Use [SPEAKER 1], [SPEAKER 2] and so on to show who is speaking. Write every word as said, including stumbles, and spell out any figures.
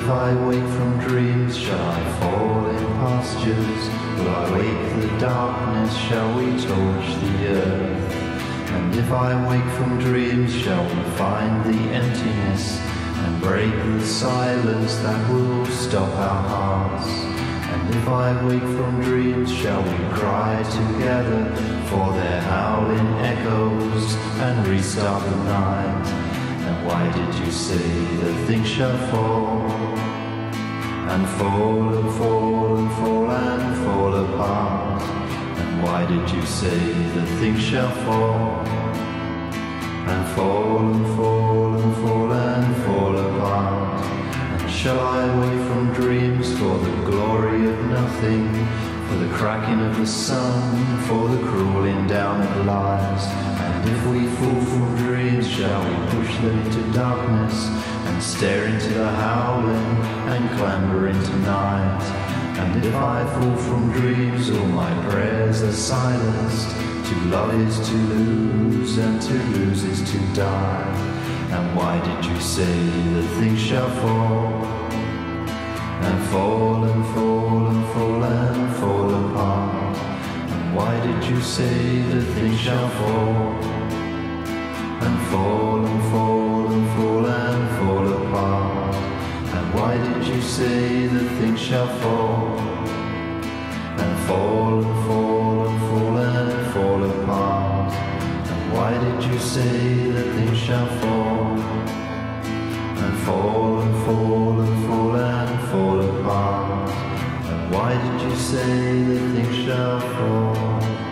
[SPEAKER 1] I wake from dreams, shall I fall in pastures? Will I wake the darkness, shall we torch the earth? And if I wake from dreams, shall we find the emptiness and break the silence that will stop our hearts? And if I wake from dreams, shall we cry together for their howling echoes and restart the night? And why did you say that things shall fall and fall and fall and fall and fall apart? And why did you say that things shall fall and fall and fall and fall and fall apart? And shall I wake from dreams for the glory of nothing, for the cracking of the sun, for the crawling down of lies? And if we fall from dreams, shall we push them into darkness and stare into the howling and clamber into night? And if I fall from dreams, all my prayers are silenced. To love is to lose, and to lose is to die. And why did you say that things shall fall and fall and fall and fall and fall apart? And why did you say that things shall fall and fall and fall and fall and fall apart? And why did you say that things shall fall and fall and fall and fall and fall apart? And why did you say that things shall fall and fall and fall and fall and fall apart? And why did you say that things shall fall?